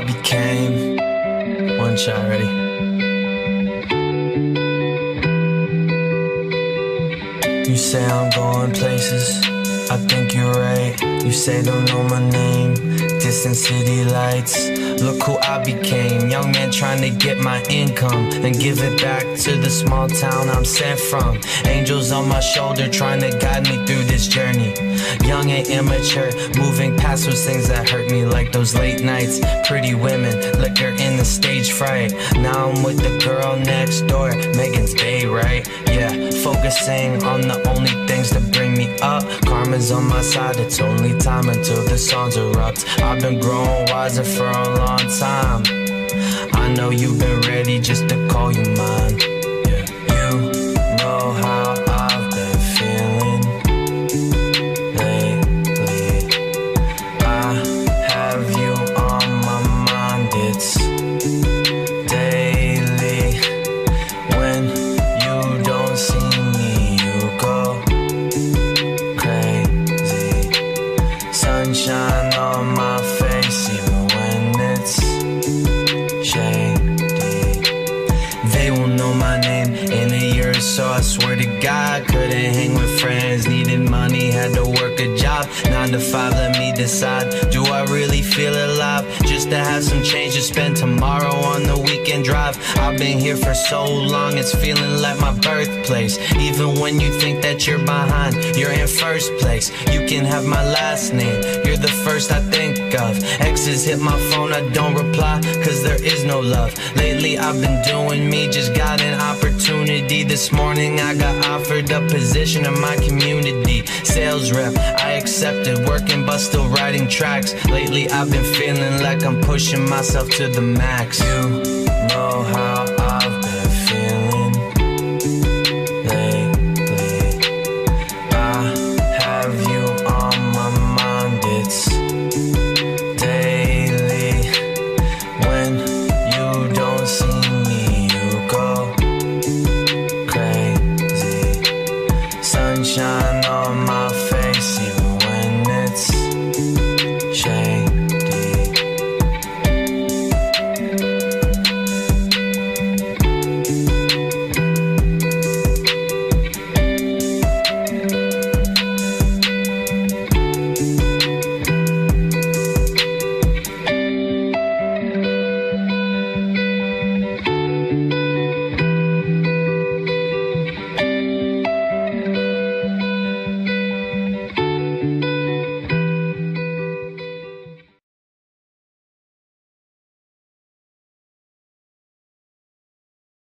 I became. One shot, ready? You say I'm going places, I think you're right. You say don't know my name, distant city lights. Look who I became, young man trying to get my income and give it back to the small town I'm sent from. Angels on my shoulder trying to guide me through this journey. Young and immature, moving past those things that hurt me, like those late nights, pretty women, liquor in the stage fright. Now I'm with the girl next door, Megan's bae, right? Yeah, focusing on the only things that bring me up. Karma's on my side, it's only time until the songs erupt. I've been growing wiser for a long time. I know you've been ready just to call you mine. Yeah, you know how I've been feeling lately. I have you on my mind, it's daily. When you don't see me, you go crazy. Sunshine on my face, even when it's shady. They will know my name in a year or so, I swear to God. Couldn't hang with friends, needed money, had to work a job. 9 to 5, let me decide. Do I really feel alive? Just to have some change to spend tomorrow on the weekend drive. I've been here for so long, it's feeling like my birthplace. Even when you think that you're behind, you're in first place. You can have my last name, you're the first I think of. Exes hit my phone, I don't reply, cause there is no love. Lately I've been doing me, just got an opportunity. This morning I got offered a position in my community. Sales rep, I accepted, working but still writing tracks. Lately I've been feeling like I'm pushing myself to the max. You know how